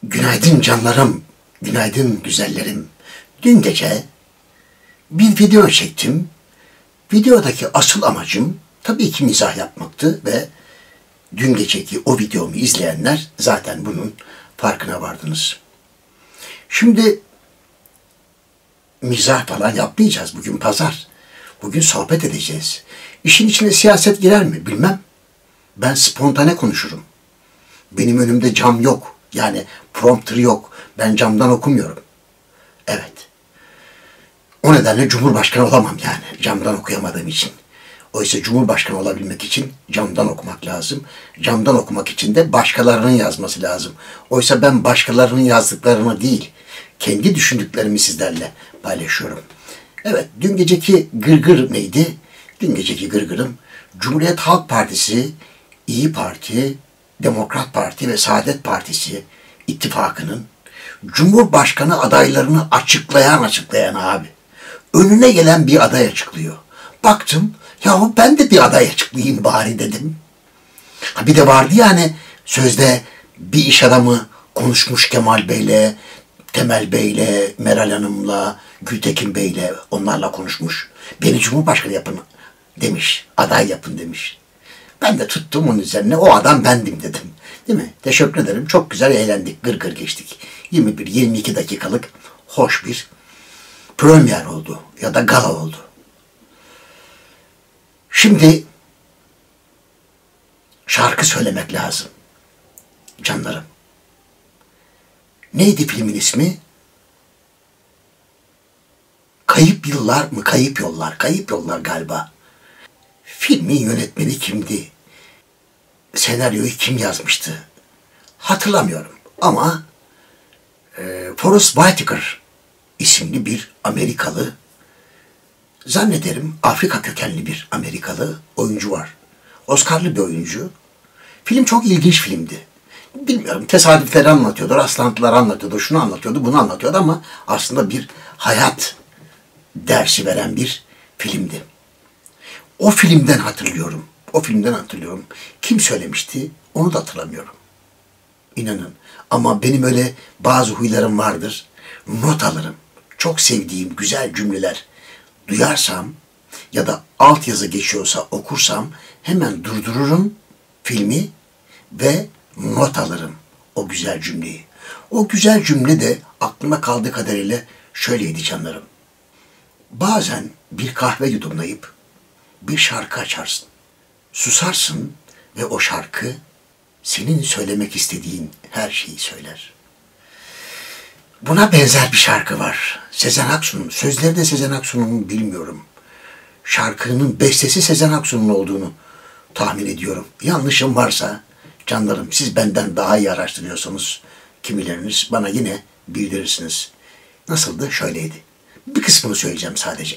Günaydın canlarım, günaydın güzellerim. Dün gece bir video çektim. Videodaki asıl amacım tabii ki mizah yapmaktı ve dün geceki o videomu izleyenler zaten bunun farkına vardınız. Şimdi mizah falan yapmayacağız. Bugün pazar. Bugün sohbet edeceğiz. İşin içine siyaset girer mi bilmem. Ben spontane konuşurum. Benim önümde cam yok. Yani prompter yok. Ben camdan okumuyorum. Evet. O nedenle Cumhurbaşkanı olamam yani. Camdan okuyamadığım için. Oysa Cumhurbaşkanı olabilmek için camdan okumak lazım. Camdan okumak için de başkalarının yazması lazım. Oysa ben başkalarının yazdıklarını değil, kendi düşündüklerimi sizlerle paylaşıyorum. Evet, dün geceki gırgır neydi? Dün geceki gırgırım Cumhuriyet Halk Partisi, İyi Parti, Demokrat Parti ve Saadet Partisi ittifakının Cumhurbaşkanı adaylarını açıklayan abi. Önüne gelen bir aday açıklıyor. Baktım, yahu ben de bir aday açıklayayım bari dedim. Ha bir de vardı yani sözde bir iş adamı konuşmuş Kemal Bey'le, Temel Bey'le, Meral Hanım'la, Gültekin Bey'le onlarla konuşmuş. Beni Cumhurbaşkanı yapın demiş, aday yapın demiş. Ben de tuttum onun üzerine o adam bendim dedim. Değil mi? Teşekkür ederim. Çok güzel eğlendik. Gır gır geçtik. 21-22 dakikalık hoş bir premier oldu. Ya da gala oldu. Şimdi şarkı söylemek lazım. Canlarım. Neydi filmin ismi? Kayıp Yıllar mı? Kayıp Yollar. Kayıp Yollar galiba. Filmin yönetmeni kimdi? Senaryoyu kim yazmıştı? Hatırlamıyorum. Ama Forest Whitaker isimli bir Amerikalı, zannederim Afrika kökenli bir Amerikalı oyuncu var. Oscar'lı bir oyuncu. Film çok ilginç filmdi. Bilmiyorum, tesadüfleri anlatıyordu, rastlantıları anlatıyordu, şunu anlatıyordu, bunu anlatıyordu ama aslında bir hayat dersi veren bir filmdi. O filmden hatırlıyorum. O filmden hatırlıyorum. Kim söylemişti onu da hatırlamıyorum. İnanın. Ama benim öyle bazı huylarım vardır. Not alırım. Çok sevdiğim güzel cümleler duyarsam ya da altyazı geçiyorsa okursam hemen durdururum filmi ve not alırım o güzel cümleyi. O güzel cümle de aklıma kaldığı kadarıyla şöyleydi canlarım. Bazen bir kahve yudumlayıp bir şarkı açarsın. Susarsın ve o şarkı senin söylemek istediğin her şeyi söyler. Buna benzer bir şarkı var. Sezen Aksu'nun, sözleri de Sezen Aksu'nun bilmiyorum. Şarkının bestesi Sezen Aksu'nun olduğunu tahmin ediyorum. Yanlışım varsa canlarım siz benden daha iyi araştırıyorsanız kimileriniz bana yine bildirirsiniz. Nasıldı? Şöyleydi. Bir kısmını söyleyeceğim sadece.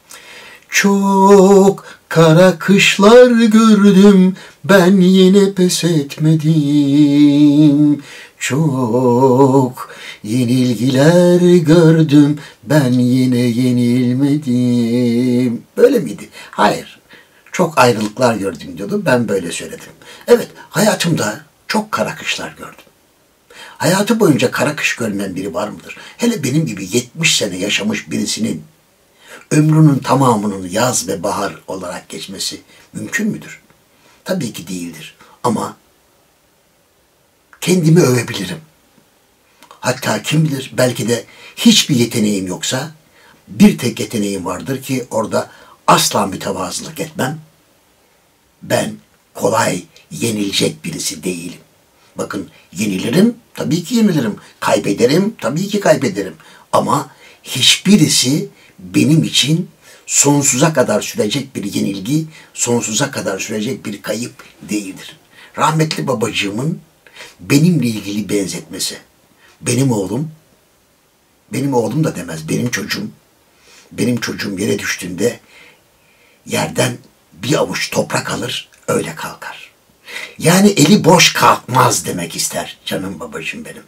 Çok kara kışlar gördüm, ben yine pes etmedim. Çok yenilgiler gördüm, ben yine yenilmedim. Böyle miydi? Hayır. Çok ayrılıklar gördüm diyordu, ben böyle söyledim. Evet, hayatımda çok kara kışlar gördüm. Hayatı boyunca kara kış görmeyen biri var mıdır? Hele benim gibi 70 sene yaşamış birisinin ömrünün tamamının yaz ve bahar olarak geçmesi mümkün müdür? Tabii ki değildir. Ama kendimi övebilirim. Hatta kim bilir belki de hiçbir yeteneğim yoksa bir tek yeteneğim vardır ki orada asla mütevazılık etmem. Ben kolay yenilecek birisi değilim. Bakın yenilirim, tabii ki yenilirim. Kaybederim, tabii ki kaybederim. Ama hiçbirisi benim için sonsuza kadar sürecek bir yenilgi, sonsuza kadar sürecek bir kayıp değildir. Rahmetli babacığımın benimle ilgili benzetmesi. Benim oğlum da demez, benim çocuğum yere düştüğünde yerden bir avuç toprak alır, öyle kalkar. Yani eli boş kalkmaz demek ister canım babacığım benim.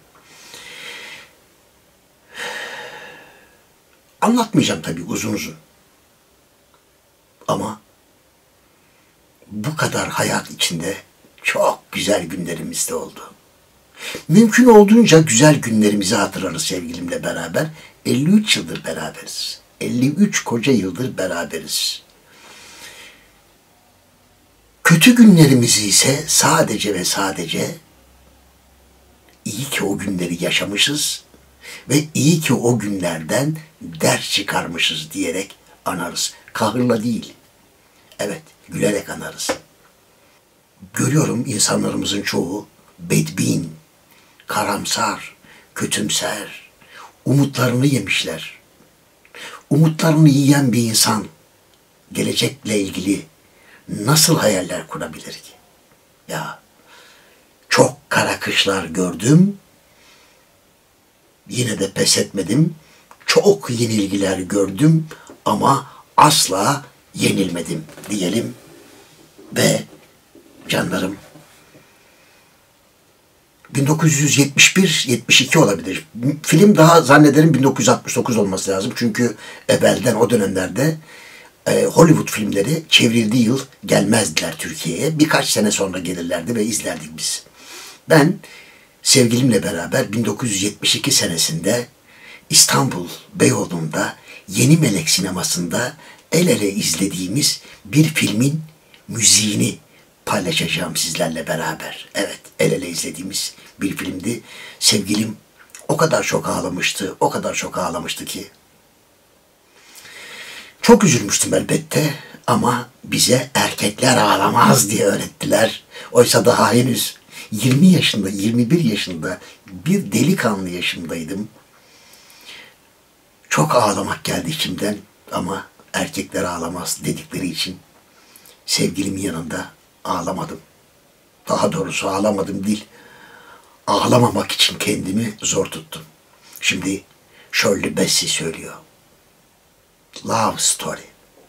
Anlatmayacağım tabii uzun uzun. Ama bu kadar hayat içinde çok güzel günlerimiz de oldu. Mümkün olduğunca güzel günlerimizi hatırlarız sevgilimle beraber. 53 yıldır beraberiz. 53 koca yıldır beraberiz. Kötü günlerimizi ise sadece ve sadece iyi ki o günleri yaşamışız ve iyi ki o günlerden ders çıkarmışız diyerek anarız. Kahırla değil. Evet, gülerek anarız. Görüyorum insanlarımızın çoğu bedbin, karamsar, kötümser, umutlarını yemişler. Umutlarını yiyen bir insan gelecekle ilgili nasıl hayaller kurabilir ki? Ya çok kara kışlar gördüm, yine de pes etmedim. Çok yenilgiler gördüm ama asla yenilmedim diyelim ve canlarım 1971-72 olabilir. Film daha zannederim 1969 olması lazım. Çünkü evvelden o dönemlerde Hollywood filmleri çevrildiği yıl gelmezdiler Türkiye'ye. Birkaç sene sonra gelirlerdi ve izlerdik biz. Ben sevgilimle beraber 1972 senesinde İstanbul Beyoğlu'nda Yeni Melek sinemasında el ele izlediğimiz bir filmin müziğini paylaşacağım sizlerle beraber. Evet, el ele izlediğimiz bir filmdi. Sevgilim o kadar çok ağlamıştı, o kadar çok ağlamıştı ki. Çok üzülmüştüm elbette ama bize erkekler ağlamaz diye öğrettiler. Oysa daha henüz 20 yaşında, 21 yaşında bir delikanlı yaşındaydım. Çok ağlamak geldi içimden ama erkekler ağlamaz dedikleri için sevgilimin yanında ağlamadım. Daha doğrusu ağlamadım değil. Ağlamamak için kendimi zor tuttum. Şimdi Shirley Bassey söylüyor. Love Story.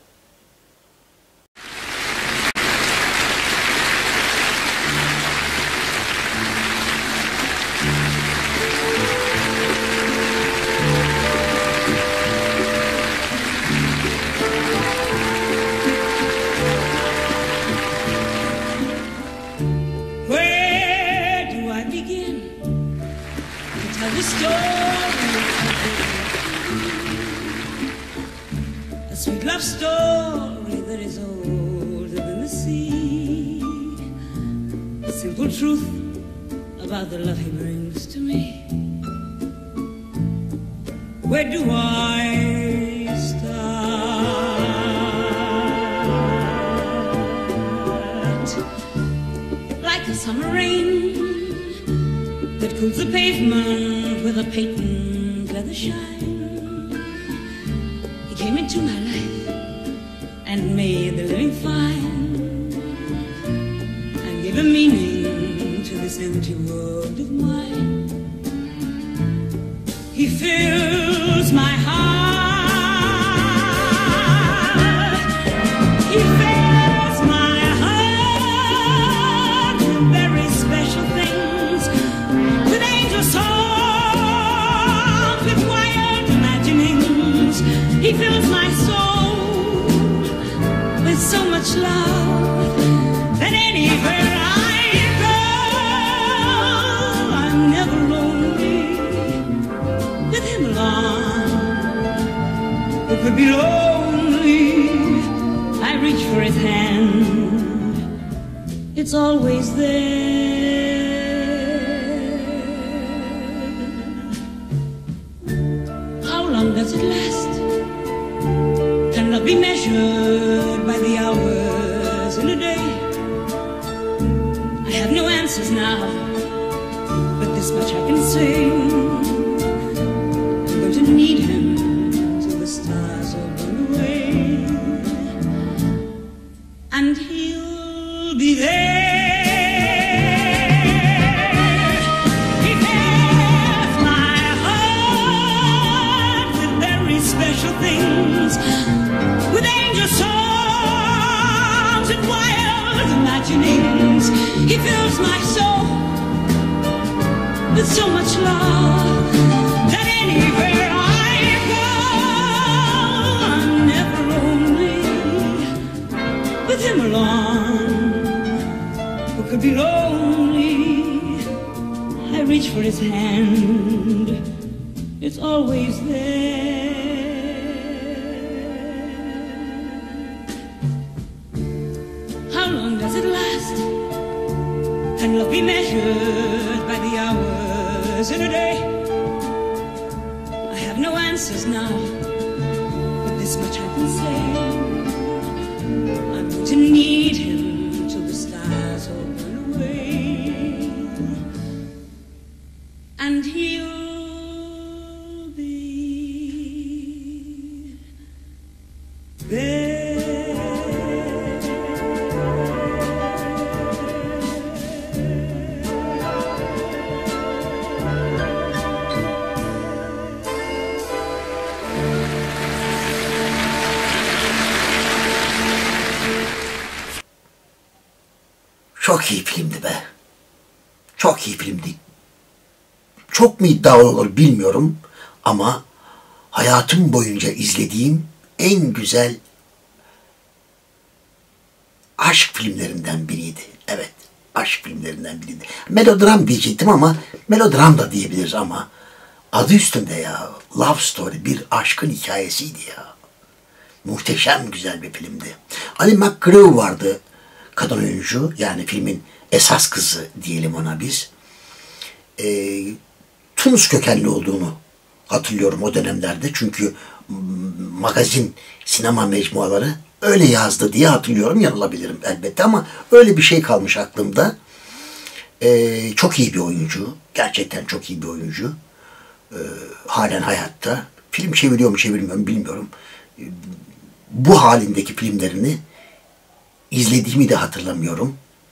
The story, a sweet love story that is older than the sea. The simple truth about the love he brings to me. Where do I start? Like a summer rain that cools the pavement with a patent leather shine. He came into my life and made the living fine, and gave a meaning to this empty world of mine. He fills my heart. He fills my heart with very special things, with angel songs, with wild imaginings. He fills my soul with so much love that anywhere I go, I'm never lonely. With him along, who could be lonely? I reach for his hand, it's always there. How long does it last? Cannot be measured by the hours in a day. I have no answers now, but this much I can say: I'm going to need him till the stars are burned away, and he'll be there. He fills my heart with very special things, with angel songs and wild imaginings. He fills my soul with so much love that anywhere I go, I'm never lonely. With him along, who could be lonely? I reach for his hand, it's always there. How long does it last? Can love be measured by the hours in a day? I have no answers now, but this much I can say: I'm going to need him till the stars all burn away, and he'll be there. Çok iyi filmdi be. Çok iyi filmdi. Çok mu iddialı olur bilmiyorum ama hayatım boyunca izlediğim en güzel aşk filmlerinden biriydi. Evet, aşk filmlerinden biriydi. Melodram diyecektim ama melodram da diyebiliriz ama adı üstünde ya. Love Story, bir aşkın hikayesiydi ya. Muhteşem güzel bir filmdi. Ali McGraw vardı, kadın oyuncu, yani filmin esas kızı diyelim ona biz. Tunus kökenli olduğunu hatırlıyorum o dönemlerde. Çünkü magazin, sinema mecmuaları öyle yazdı diye hatırlıyorum. Yanılabilirim elbette ama öyle bir şey kalmış aklımda. Çok iyi bir oyuncu. Gerçekten çok iyi bir oyuncu. Halen hayatta. Film çeviriyor mu çevirmiyor mu bilmiyorum. Bu halindeki filmlerini izlediğimi de hatırlamıyorum.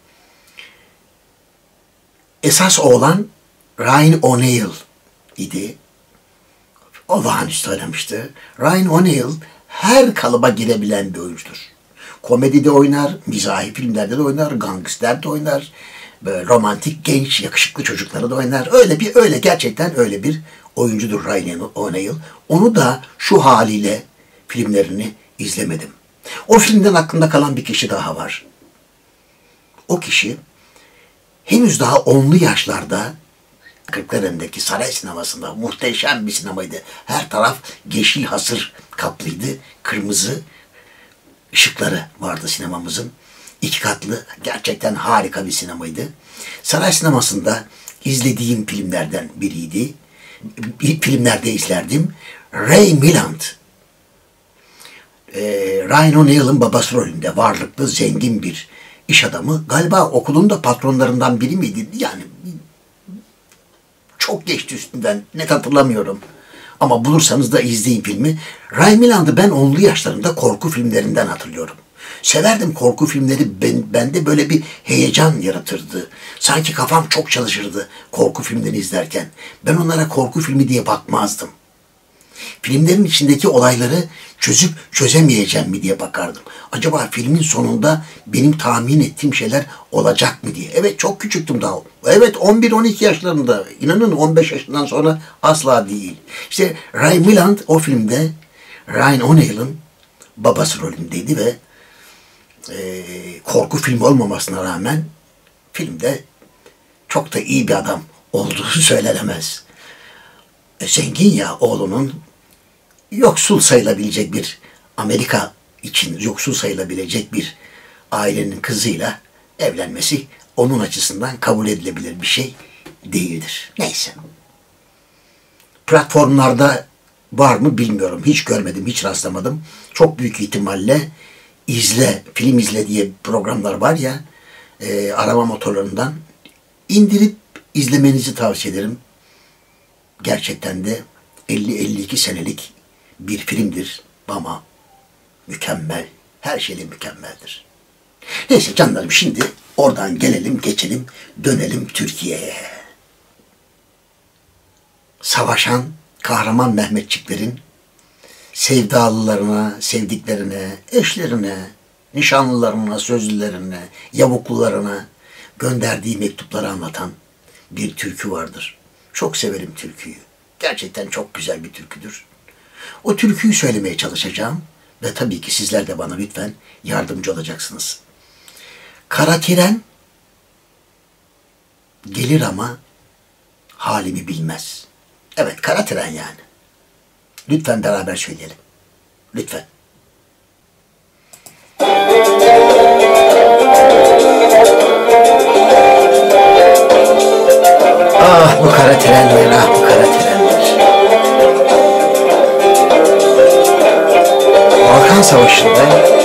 Esas oğlan Ryan O'Neal idi. Olağanüstü oynamıştı. Ryan O'Neal her kalıba girebilen bir oyuncudur. Komedide oynar, mizahi filmlerde de oynar, gangster oynar, böyle romantik, genç, yakışıklı çocukları da oynar. Öyle gerçekten öyle bir oyuncudur Ryan O'Neal. Onu da şu haliyle filmlerini izlemedim. O filmden aklımda kalan bir kişi daha var. O kişi henüz daha 10'lu yaşlarda Kırklareli'ndeki saray sinemasında muhteşem bir sinemaydı. Her taraf yeşil hasır kaplıydı. Kırmızı ışıkları vardı sinemamızın. 2 katlı, gerçekten harika bir sinemaydı. Saray sinemasında izlediğim filmlerden biriydi. Filmlerde izlerdim. Ray Milland. Ryan O'Neal'ın babası rolünde varlıklı, zengin bir iş adamı. Galiba okulun da patronlarından biri miydi? Yani çok geçti üstünden. Net hatırlamıyorum. Ama bulursanız da izleyin filmi. Ray Milland'ı ben 10'lu yaşlarında korku filmlerinden hatırlıyorum. Severdim korku filmleri. Bende böyle bir heyecan yaratırdı. Sanki kafam çok çalışırdı korku filmlerini izlerken. Ben onlara korku filmi diye bakmazdım. Filmlerin içindeki olayları çözüp çözemeyeceğim mi diye bakardım. Acaba filmin sonunda benim tahmin ettiğim şeyler olacak mı diye. Evet, çok küçüktüm daha. Evet, 11-12 yaşlarında. İnanın 15 yaşından sonra asla değil. İşte Ray Milland o filmde Ryan O'Neal'ın babası rolündeydi ve korku filmi olmamasına rağmen filmde çok da iyi bir adam olduğu söylenemez. Zengin ya, oğlunun yoksul sayılabilecek bir, Amerika için yoksul sayılabilecek bir ailenin kızıyla evlenmesi onun açısından kabul edilebilir bir şey değildir. Neyse. Platformlarda var mı bilmiyorum. Hiç görmedim, hiç rastlamadım. Çok büyük ihtimalle film izle diye programlar var ya, arama motorlarından indirip izlemenizi tavsiye ederim. Gerçekten de 50-52 senelik bir filmdir ama mükemmel. Her şeyle mükemmeldir. Neyse canlarım, şimdi oradan geçelim, dönelim Türkiye'ye. Savaşan kahraman Mehmetçiklerin sevdalılarına, sevdiklerine, eşlerine, nişanlılarına, sözlülerine, yavuklularına gönderdiği mektupları anlatan bir türkü vardır. Çok severim türküyü. Gerçekten çok güzel bir türküdür. O türküyü söylemeye çalışacağım ve tabii ki sizler de bana lütfen yardımcı olacaksınız. Kara tren gelir ama halimi bilmez. Evet, kara tren yani. Lütfen beraber söyleyelim. Lütfen. Ah bu kara trenler, ah bu kara trenler. Balkan Savaşı'nda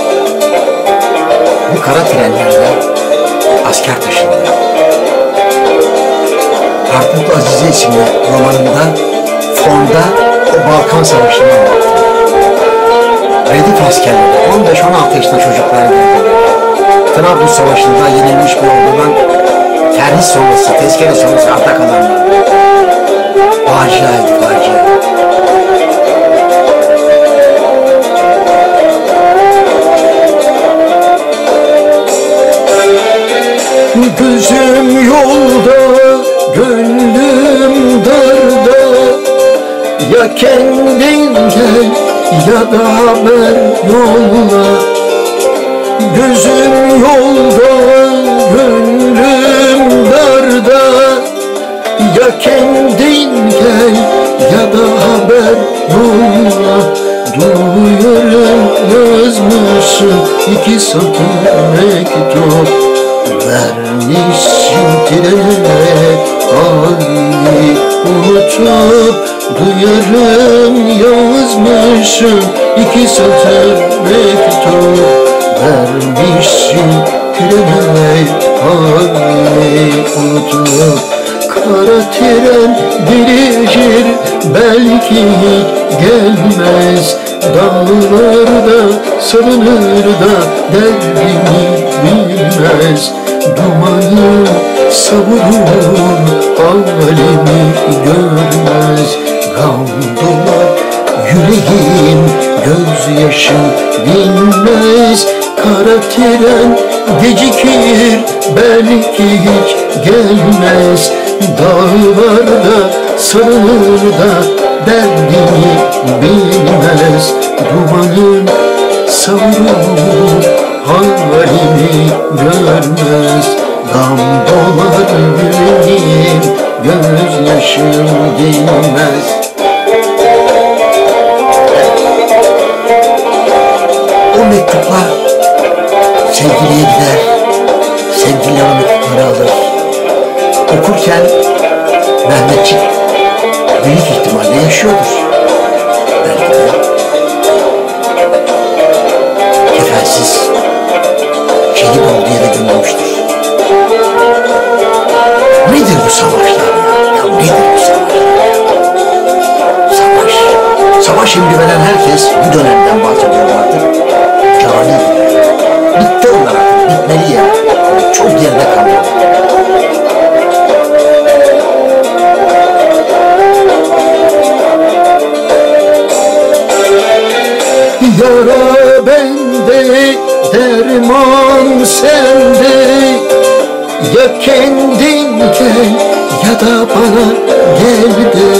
bu kara trenlerle asker taşındı. Harputlu Azize isimli romanında fonda o Balkan Savaşı'nı anlattı. Redif askerleri 15-16 yaşında çocuklar geldiler. Trablus Savaşı'nda yenilmiş bir ordudan terhis sonrası, tezkere sonrası arta kalanlar. Faciaydı, facia. Gözüm yolda, gönlüm darda. Ya kendin gel ya da haber yolla. Gözüm yolda, gönlüm darda. Ya kendin gel ya da haber yolla. Duyarım yazmışsın 2 satır mektup. Vermişsin trene halini unutup. Duyarım yazmışım 2 satır mektup. Vermişsin trene halini unutup. Kara tren gelir belki hiç gelmez. Dağlarda salınır da derdini bilmez. Dumanı savurur halimi görmez. Gam dolar yüreğim, gözyaşım dinmez. Kara tren gecikir belki hiç gelmez. Dağlarda sarılır da derdini bilmez. Dumanın savurur halimi görmez. Gam dolar yüreğim, gözyaşım dinmez. O mektuplar sevgiliye gider, sevgili o mektupları alır. Okurken Mehmetçik büyük ihtimalle yaşıyordur. Belki de kefensiz şehit olduğu yere gömülmüştür. Nedir bu savaşlar ya? Ya nedir bu savaşlar? Savaş. Savaş emri veren herkes bu dönemden bahsediyor artık. Cani. Bitti onlar artık. Bitmeli ya. Çok geride kaldı. Yara bende, derman sende. Ya kendin gel ya da bana gel de.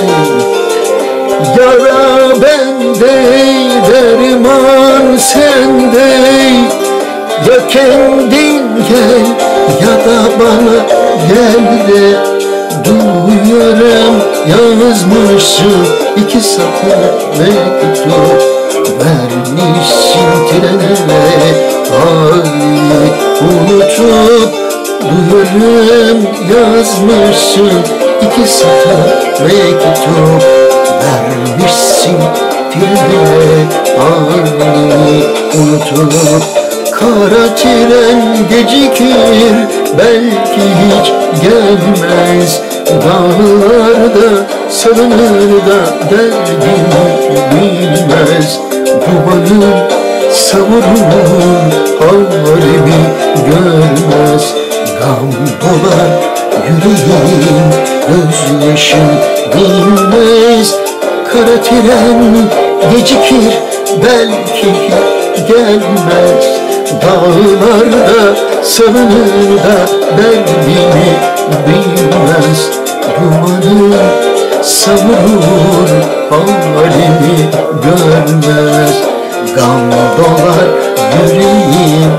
Yara bende, derman sende. Ya kendin gel ya da bana gel de. Duyarım yazmışım 2 satır mektup. Vermişsin trene halini unutup. Duyarım yazmışsın 2 satır mektup. Vermişsin trene halini unutup. Kara tren gecikir belki hiç gelmez. Dağlarda salınır da derdini bilmez. Dumanın savurur halimi görmez. Gam dolar yüreğim, gözyaşım dinmez. Kara tren gecikir belki hiç gelmez. Dağlarda salınır da derdini bilmez. Dumanı savurur halimi görmez. Gam dolar yüreğim,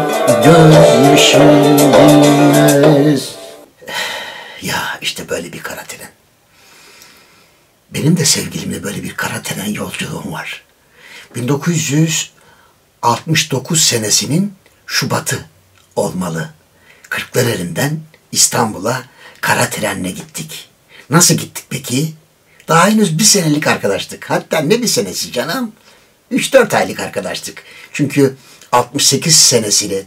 gözyaşım dinmez. Ya işte böyle bir kara tren. Benim de sevgilimle böyle bir kara tren yolculuğum var. 1969 senesinin Şubat'ı olmalı. Kırklareli'nden İstanbul'a kara trenle gittik. Nasıl gittik peki? Daha henüz bir senelik arkadaştık. Hatta ne bir senesi canım? 3-4 aylık arkadaştık. Çünkü 68 senesiyle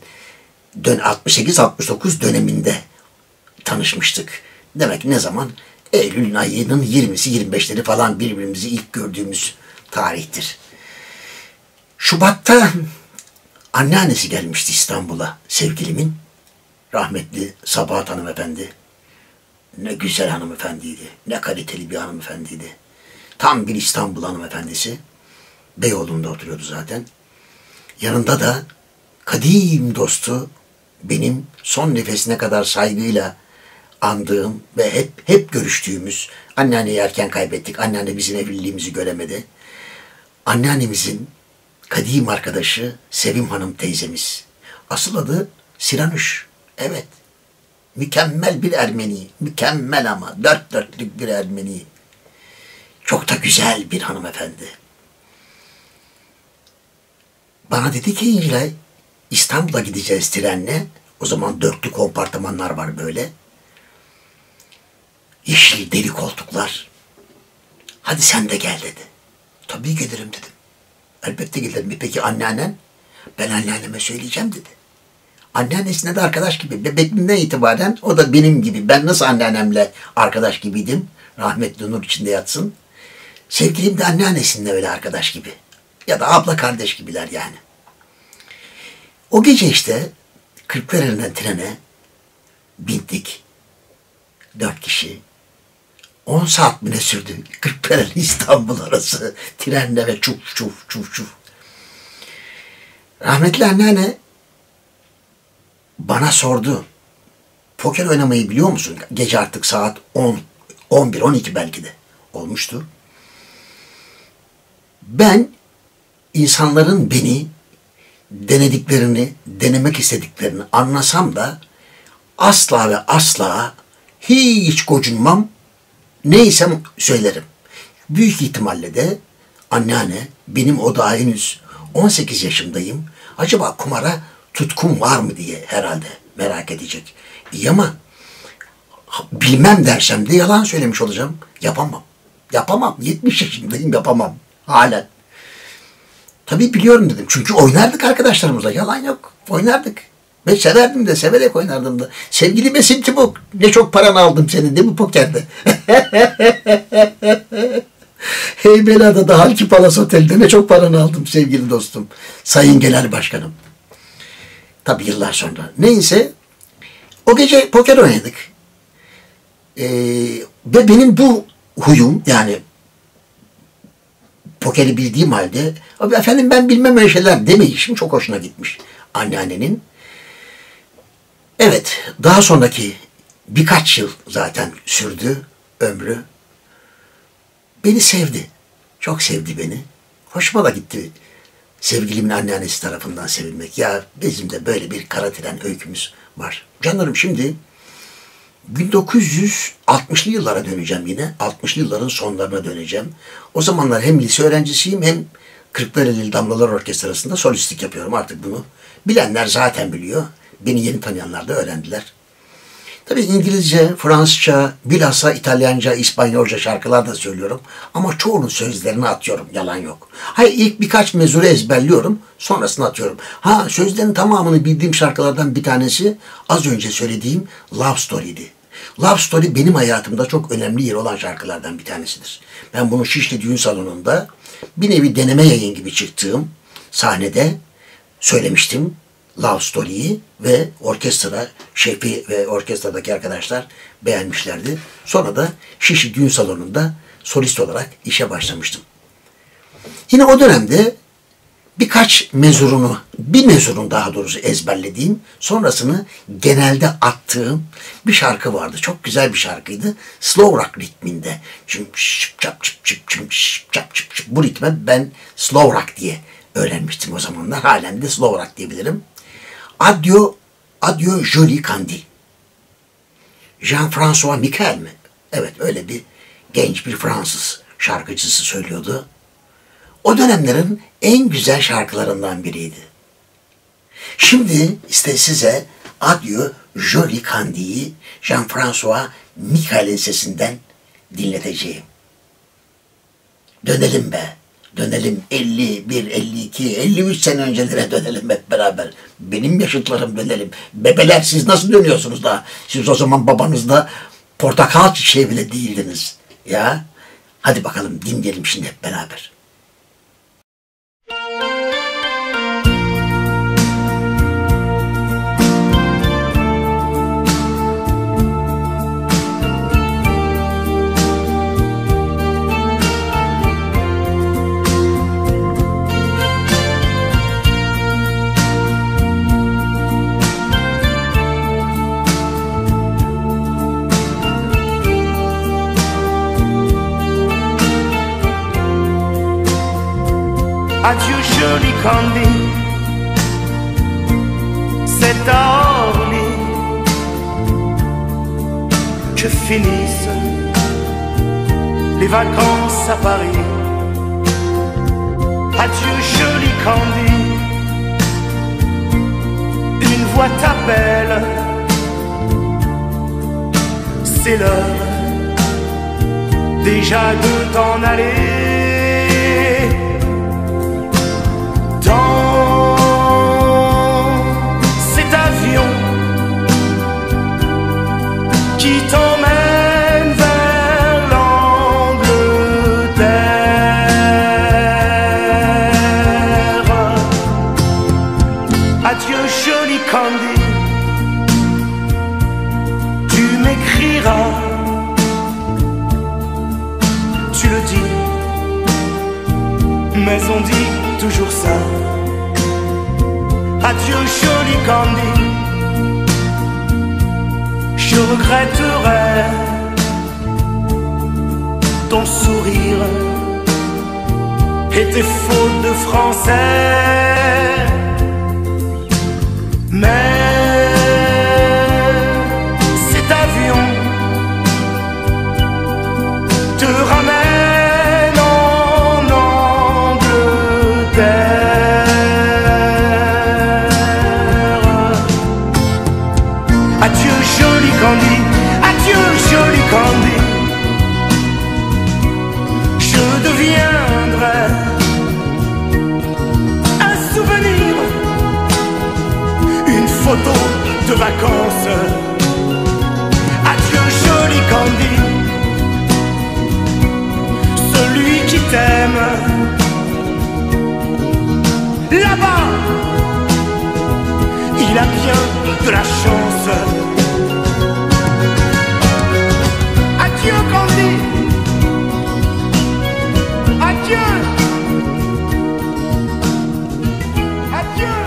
68-69 döneminde tanışmıştık. Demek ne zaman? Eylül ayının 20'si 25'leri falan birbirimizi ilk gördüğümüz tarihtir. Şubat'ta anneannesi gelmişti İstanbul'a sevgilimin. Rahmetli Sabahat hanımefendi. Ne güzel hanımefendiydi. Ne kaliteli bir hanımefendiydi. Tam bir İstanbul hanımefendisi. Beyoğlu'nda oturuyordu zaten. Yanında da kadim dostu, benim son nefesine kadar saygıyla andığım ve hep görüştüğümüz, anneanneyi erken kaybettik. Anneanne bizim evliliğimizi göremedi. Anneannemizin kadim arkadaşı Sevim Hanım teyzemiz. Asıl adı Siranuş. Evet. Mükemmel bir Ermeni. Mükemmel ama. Dört dörtlük bir Ermeni. Çok da güzel bir hanımefendi. Bana dedi ki İncilay, İstanbul'a gideceğiz trenle. O zaman dörtlü kompartımanlar var böyle. Yeşil deri koltuklar. Hadi sen de gel dedi. Tabii gelirim dedim. Elbette gelirim. Peki anneannen? Ben anneanneme söyleyeceğim dedi. Anneannesine de arkadaş gibi. Bebekliğinden itibaren o da benim gibi. Ben nasıl anneannemle arkadaş gibiydim. Rahmetli nur içinde yatsın. Sevgilim de anneannesinle öyle arkadaş gibi. Ya da abla kardeş gibiler yani. O gece işte Kırklareli'nden trene bindik. 4 kişi. 10 saat mi ne sürdü? Kırklareli İstanbul arası trenle ve çuf çuf çuf çuf. Rahmetli anneanne bana sordu. Poker oynamayı biliyor musun? Gece artık saat 10, 11, 12 belki de olmuştu. Ben insanların beni denediklerini, denemek istediklerini anlasam da asla ve asla hiç gocunmam. Neysem söylerim. Büyük ihtimalle de anneanne, benim o da henüz 18 yaşındayım. Acaba kumara tutkum var mı diye herhalde merak edecek. İyi ama bilmem dersem de yalan söylemiş olacağım. Yapamam. Yapamam. 70 yaşındayım, yapamam. Halen. Tabii biliyorum dedim. Çünkü oynardık arkadaşlarımızla. Yalan yok. Oynardık. Ben severdim de, severek oynardım da. Sevgili Besim Tibuk, ne çok paranı aldım senin değil mi pokerde? Heybeliada'da Halki Palas Otel'de ne çok paranı aldım sevgili dostum. Sayın Genel Başkanım. Tabii yıllar sonra. Neyse, o gece poker oynadık. Ve benim bu huyum, yani pokeri bildiğim halde, abi efendim ben bilmem öyle şeyler demeyişim çok hoşuna gitmiş anneannenin. Evet, daha sonraki birkaç yıl zaten sürdü ömrü. Beni sevdi. Çok sevdi beni. Hoşuma da gitti sevgilimin anneannesi tarafından sevilmek. Ya bizim de böyle bir kara tren öykümüz var. Canlarım şimdi 1960'lı yıllara döneceğim yine. 60'lı yılların sonlarına döneceğim. O zamanlar hem lise öğrencisiyim hem Kırklareli Damlalar Orkestrası'nda solistlik yapıyorum. Artık bunu bilenler zaten biliyor. Beni yeni tanıyanlar da öğrendiler. Tabii İngilizce, Fransızca, bilhassa İtalyanca, İspanyolca şarkılar da söylüyorum. Ama çoğunun sözlerini atıyorum, yalan yok. Hayır, ilk birkaç mezuru ezberliyorum, sonrasını atıyorum. Ha, sözlerin tamamını bildiğim şarkılardan bir tanesi az önce söylediğim Love Story'di. Love Story benim hayatımda çok önemli yeri olan şarkılardan bir tanesidir. Ben bunu Şişli Düğün Salonu'nda bir nevi deneme yayın gibi çıktığım sahnede söylemiştim. Love Story'yi ve orkestra şefi ve orkestradaki arkadaşlar beğenmişlerdi. Sonra da Şişli Düğün Salonu'nda solist olarak işe başlamıştım. Yine o dönemde birkaç mezurunu, bir mezurun daha doğrusu ezberlediğim, sonrasını genelde attığım bir şarkı vardı. Çok güzel bir şarkıydı. Slow rock ritminde. Bu ritme ben slow rock diye öğrenmiştim o zamanlar. Halen de slow rock diyebilirim. Adieu, adieu Jolie Candy. Jean-François Michel mi? Evet, öyle bir genç bir Fransız şarkıcısı söylüyordu. O dönemlerin en güzel şarkılarından biriydi. Şimdi işte size Adieu Jolie Candy'yi Jean-François Michael'in sesinden dinleteceğim. Dönelim be. Dönelim 51, 52, 53 sene öncelere dönelim hep beraber. Benim yaşıtlarım dönelim. Bebeler siz nasıl dönüyorsunuz daha? Siz o zaman babanızda portakal çiçeği bile değildiniz. Ya hadi bakalım dinleyelim şimdi hep beraber. Adieu jolie Candy, c'est à Orly que finissent les vacances à Paris. Adieu jolie Candy, une voix t'appelle, c'est l'heure déjà de t'en aller. Dans cet avion qui t'emmène vers l'Angleterre. Adieu jolie Candy, tu m'écriras, tu le dis, mais on dit toujours ça. Adieu jolie Candy, je regretterai ton sourire et tes fautes de français. Mais cet avion te ramène en Angleterre. Adieu jolie Candy, adieu jolie Candy, je deviendrai un souvenir, une photo de vacances. Adieu jolie Candy, celui qui t'aime là-bas, il a bien de la chance. Adieu Candy, adieu, adieu.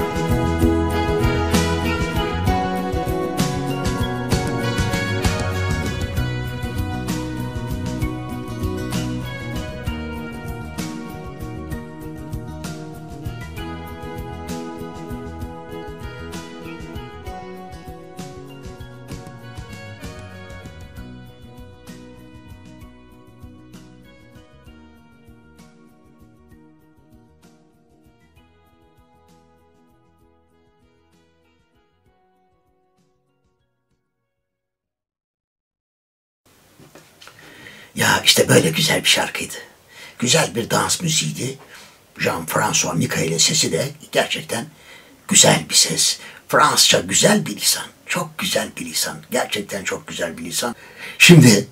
Ya işte böyle güzel bir şarkıydı. Güzel bir dans müziğiydi. Jean-François Michael'in sesi de gerçekten güzel bir ses. Fransızca güzel bir lisan. Çok güzel bir lisan. Gerçekten çok güzel bir lisan. Şimdi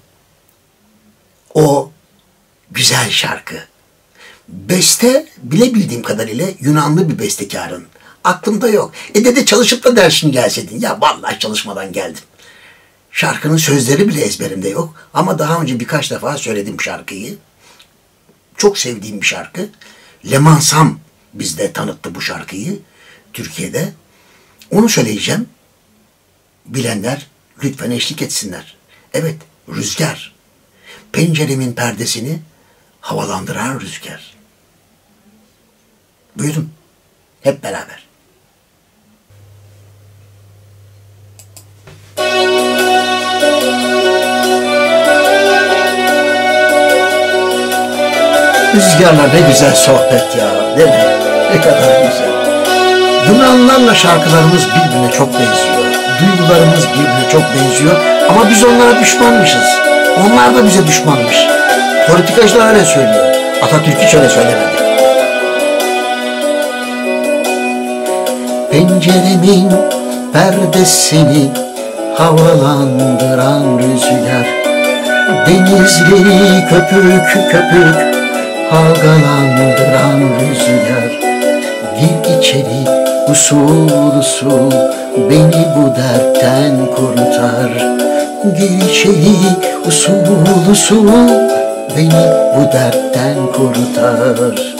o güzel şarkı. Beste bilebildiğim kadarıyla Yunanlı bir bestekarın. Aklımda yok. Dedi çalışıp da dersin gelseydin. Ya vallahi çalışmadan geldim. Şarkının sözleri bile ezberimde yok. Ama daha önce birkaç defa söyledim şarkıyı. Çok sevdiğim bir şarkı. Leman Sam bizde tanıttı bu şarkıyı. Türkiye'de. Onu söyleyeceğim. Bilenler lütfen eşlik etsinler. Evet, rüzgar. Penceremin perdesini havalandıran rüzgar. Buyurun. Hep beraber. Rüzgarla ne güzel sohbet ya, değil mi? Ne kadar güzel. Yunanlarla şarkılarımız birbirine çok benziyor. Duygularımız birbirine çok benziyor. Ama biz onlara düşmanmışız. Onlar da bize düşmanmış. Politikacılar öyle söylüyor. Atatürk hiç öyle söylemedi. Penceremin perdesini havalandıran rüzgar, denizleri köpük köpük halgalandıran rüzgar. Gir içeri usul usul, beni bu dertten kurtar. Gir içeri usul usul, beni bu dertten kurtar.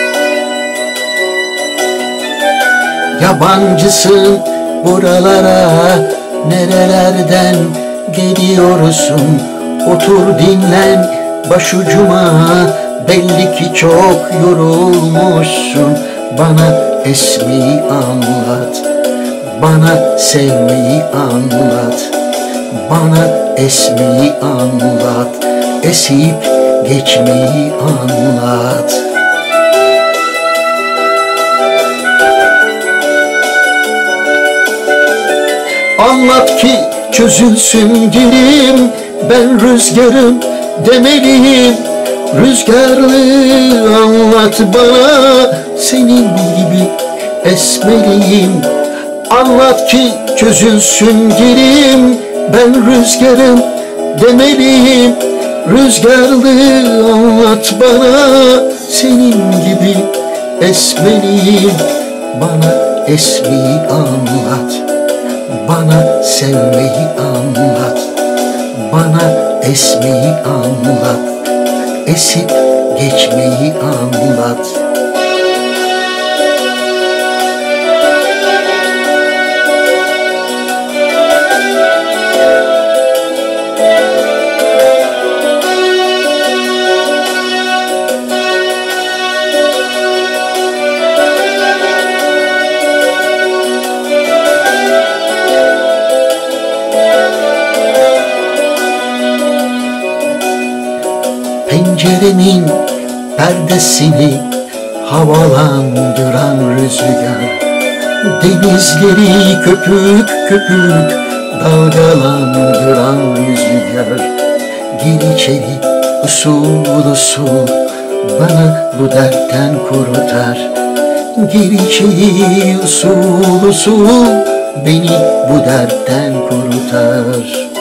Yabancısın buralara, nerelerden geliyorsun? Otur dinlen başucuma, belli ki çok yorulmuşsun. Bana esmeyi anlat, bana sevmeyi anlat. Bana esmeyi anlat, esip geçmeyi anlat. Anlat ki çözülsün dilim, ben rüzgarım demeliyim. Rüzgarlı anlat bana, senin gibi esmeliyim. Anlat ki çözülsün dilim, ben rüzgarım demeliyim. Rüzgarlı anlat bana, senin gibi esmeliyim. Bana esmeyi anlat, bana sevmeyi anlat. Bana esmeyi anlat, esip geçmeyi anlat. Penceremin perdesini havalandıran rüzgar, denizleri köpük köpük dalgalandıran rüzgar. Gir içeri usul usul, bana bu dertten kurtar. Gir içeri usul usul, beni bu dertten kurtar.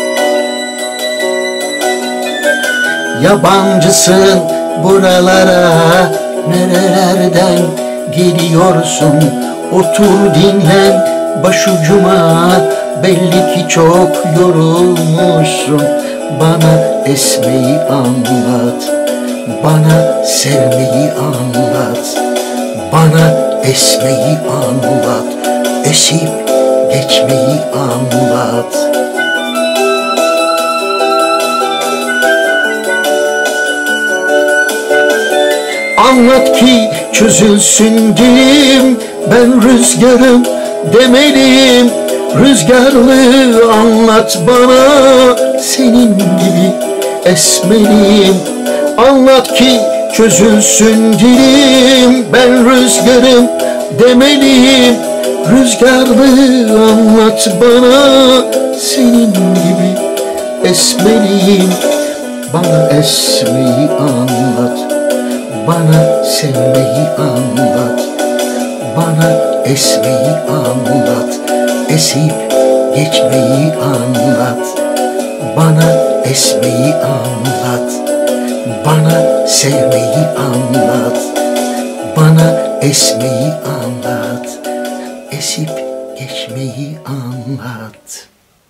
Yabancısın buralara, nerelerden geliyorsun? Otur dinlen başucuma, belli ki çok yorulmuşsun. Bana esmeyi anlat, bana sevmeyi anlat. Bana esmeyi anlat, esip geçmeyi anlat. Anlat ki çözülsün dilim, ben rüzgarım demeliyim. Rüzgarlı anlat bana, senin gibi esmeliyim. Anlat ki çözülsün dilim, ben rüzgarım demeliyim. Rüzgarlı anlat bana, senin gibi esmeliyim. Bana esmeyi anlat, bana sevmeyi anlat. Bana esmeyi anlat, esip geçmeyi anlat. Bana esmeyi anlat, bana sevmeyi anlat. Bana esmeyi anlat, esip geçmeyi anlat.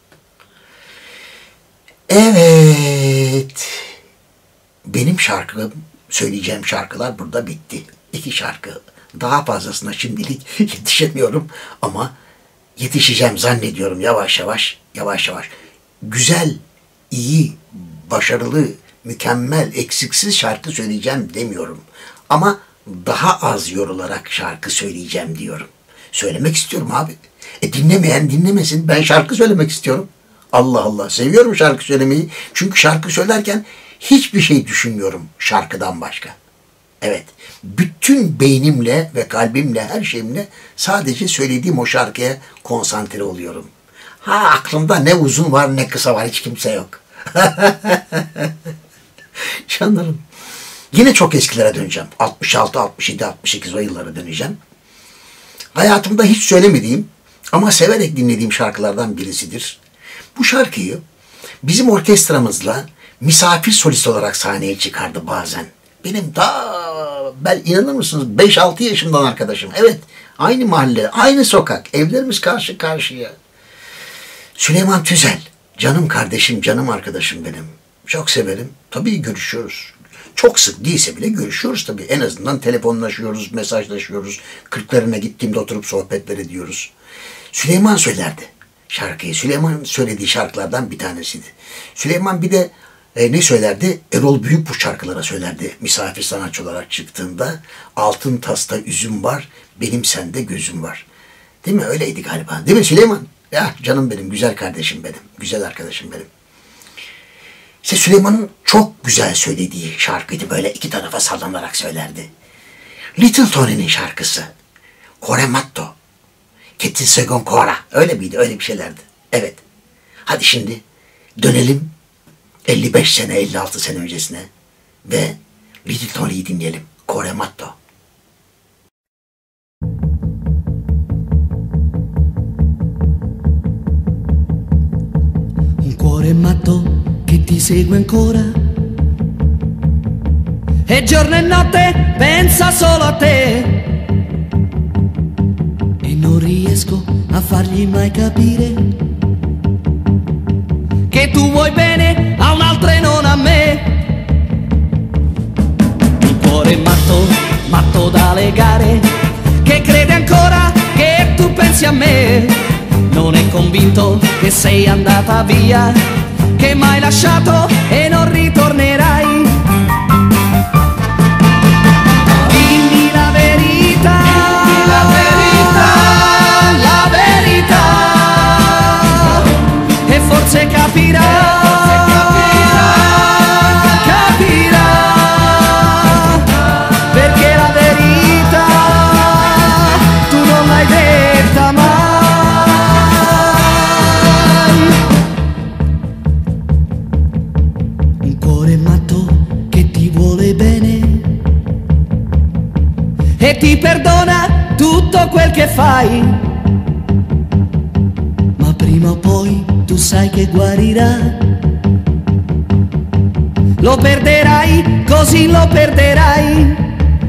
Evet, benim şarkım, söyleyeceğim şarkılar burada bitti. 2 şarkı. Daha fazlasına şimdilik yetişemiyorum ama yetişeceğim zannediyorum yavaş yavaş, yavaş yavaş. Güzel, iyi, başarılı, mükemmel, eksiksiz şarkı söyleyeceğim demiyorum. Ama daha az yorularak şarkı söyleyeceğim diyorum. Söylemek istiyorum abi. Dinlemeyen dinlemesin. Ben şarkı söylemek istiyorum. Allah Allah. Seviyorum şarkı söylemeyi. Çünkü şarkı söylerken hiçbir şey düşünmüyorum şarkıdan başka. Evet, bütün beynimle ve kalbimle, her şeyimle sadece söylediğim o şarkıya konsantre oluyorum. Ha, aklımda ne uzun var ne kısa var, hiç kimse yok. Canlarım. Yine çok eskilere döneceğim. 66, 67, 68 o yıllara döneceğim. Hayatımda hiç söylemediğim ama severek dinlediğim şarkılardan birisidir. Bu şarkıyı bizim orkestramızla misafir solist olarak sahneye çıkardı bazen. Benim ben inanır mısınız 5-6 yaşımdan arkadaşım. Evet, aynı mahalle, aynı sokak, evlerimiz karşı karşıya. Süleyman Tüzel, canım kardeşim, canım arkadaşım benim. Çok severim. Tabii görüşüyoruz. Çok sık değilse bile görüşüyoruz tabii. En azından telefonlaşıyoruz, mesajlaşıyoruz. Kırklarına gittiğimde oturup sohbetler ediyoruz. Süleyman söylerdi şarkıyı. Süleyman söylediği şarkılardan bir tanesiydi. Süleyman bir de ne söylerdi? Erol Büyük bu şarkılara söylerdi. Misafir sanatçı olarak çıktığında altın tasta üzüm var, benim sende gözüm var. Değil mi? Öyleydi galiba. Değil mi Süleyman? Ya canım benim, güzel kardeşim benim, güzel arkadaşım benim. İşte Süleyman'ın çok güzel söylediği şarkıydı. Böyle iki tarafa sallanarak söylerdi. Little Tony'nin şarkısı. Cuore matto. Che ti seguo ancora. Öyle miydi? Öyle bir şeylerdi. Evet. Hadi şimdi dönelim 55 sene, 56 sene öncesine ve Little Tony'yi dinleyelim. Cuore matto. Un cuore matto che ti segue ancora e giorno e notte pensa solo a te e non riesco a fargli mai capire che tu vuoi bene a un altro e non a me. Un cuore matto, matto da legare, che crede ancora che tu pensi a me, non è convinto che sei andata via, che m'hai lasciato e non ritornerai. Dimmi la verità, la verità, e forse capirà, perché la verità tu non l'hai detta mai. Un cuore matto che ti vuole bene e ti perdona tutto quel che fai, ma prima o poi tu sai che guarirà. Lo perderai, così lo perderai.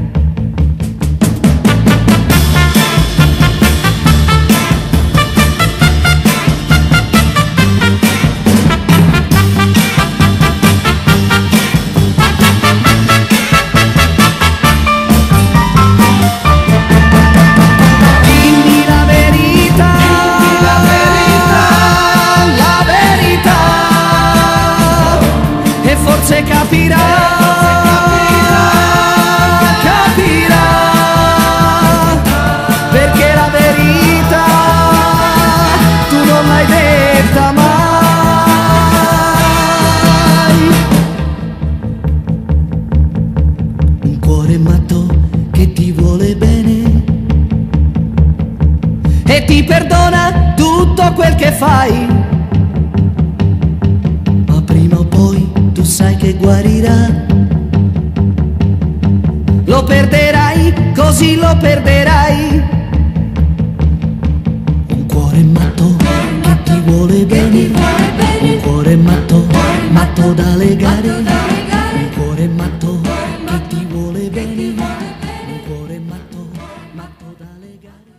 Forse capirà, capirà, perché la verità tu non l'hai detta mai. Un cuore matto che ti vuole bene e ti perdona tutto quel che fai, ma prima o poi tu sai che guarirà. Lo perderai, così lo perderai. Un cuore matto che ti vuole bene, un cuore matto, matto da legare. Un cuore matto che ti vuole bene, un cuore matto, matto da legare.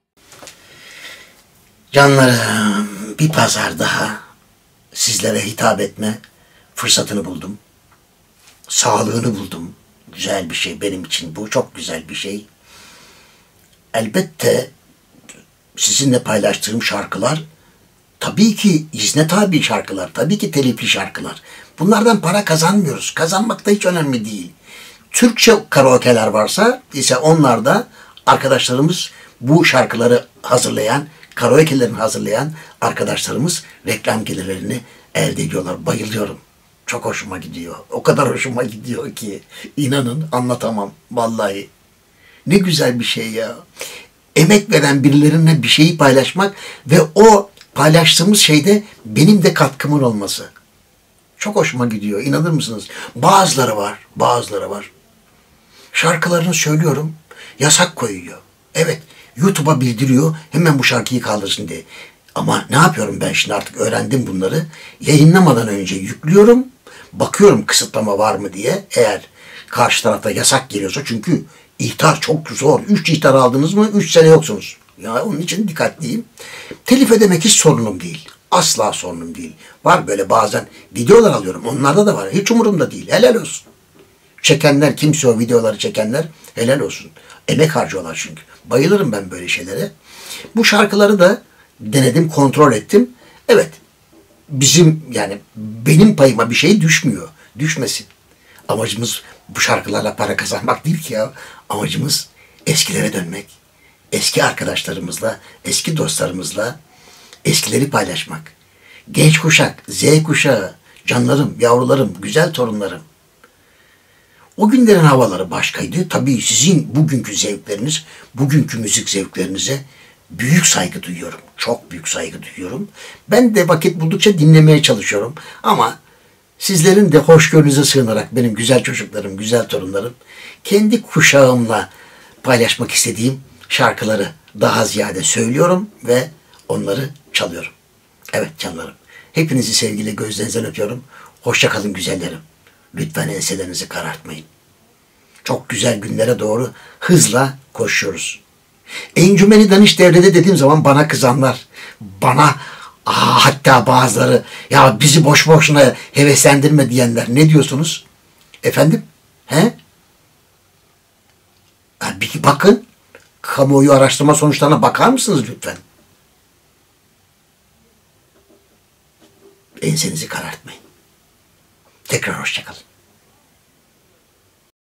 Canlarım, bir pazar daha sizlere hitap etme fırsatını buldum. Sağlığını buldum. Güzel bir şey benim için bu. Çok güzel bir şey. Elbette sizinle paylaştığım şarkılar tabii ki izne tabi şarkılar. Tabii ki telifli şarkılar. Bunlardan para kazanmıyoruz. Kazanmak da hiç önemli değil. Türkçe karaoke'ler varsa ise onlarda arkadaşlarımız bu şarkıları hazırlayan, karaoke'lerini hazırlayan arkadaşlarımız reklam gelirlerini elde ediyorlar. Bayılıyorum. Çok hoşuma gidiyor. O kadar hoşuma gidiyor ki inanın anlatamam vallahi. Ne güzel bir şey ya. Emek veren birilerine bir şeyi paylaşmak ve o paylaştığımız şeyde benim de katkımın olması. Çok hoşuma gidiyor. İnanır mısınız? Bazıları var. Şarkılarını söylüyorum. Yasak koyuyor. Evet. YouTube'a bildiriyor. Hemen bu şarkıyı kaldırsın diye. Ama ne yapıyorum ben şimdi artık öğrendim bunları. Yayınlamadan önce yüklüyorum. Bakıyorum kısıtlama var mı diye. Eğer karşı tarafta yasak geliyorsa çünkü ihtar çok zor. 3 ihtar aldınız mı 3 sene yoksunuz. Ya onun için dikkatliyim. Telif ödemek hiç sorunum değil. Asla sorunum değil. Var böyle bazen videolar alıyorum. Onlarda da var. Hiç umurumda değil. Helal olsun. Çekenler kimse o videoları çekenler helal olsun. Emek harcıyorlar çünkü. Bayılırım ben böyle şeylere. Bu şarkıları da denedim, kontrol ettim. Evet. Bizim yani benim payıma bir şey düşmüyor. Düşmesin. Amacımız bu şarkılarla para kazanmak değil ki ya. Amacımız eskilere dönmek. Eski arkadaşlarımızla, eski dostlarımızla eskileri paylaşmak. Genç kuşak, Z kuşağı, canlarım, yavrularım, güzel torunlarım. O günlerin havaları başkaydı. Tabii sizin bugünkü zevkleriniz, bugünkü müzik zevklerinize büyük saygı duyuyorum. Çok büyük saygı duyuyorum. Ben de vakit buldukça dinlemeye çalışıyorum. Ama sizlerin de hoşgörünüze sığınarak benim güzel çocuklarım, güzel torunlarım, kendi kuşağımla paylaşmak istediğim şarkıları daha ziyade söylüyorum ve onları çalıyorum. Evet canlarım. Hepinizi sevgiyle gözlerinizden öpüyorum. Hoşça kalın güzellerim. Lütfen enselerinizi karartmayın. Çok güzel günlere doğru hızla koşuyoruz. Encümeni Danış Devre'de dediğim zaman bana kızanlar, bana hatta bazıları ya bizi boş boşuna heveslendirme diyenler ne diyorsunuz? Efendim? He? Bir bakın. Kamuoyu araştırma sonuçlarına bakar mısınız lütfen? Ensenizi karartmayın. Tekrar hoşça kalın.